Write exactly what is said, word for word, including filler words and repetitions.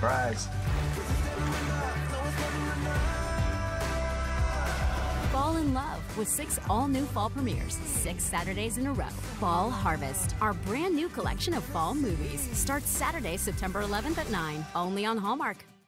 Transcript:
surprise. Fall in love with six all-new fall premieres, six Saturdays in a row. Fall Harvest, our brand new collection of fall movies, starts Saturday, September eleventh at nine, only on Hallmark.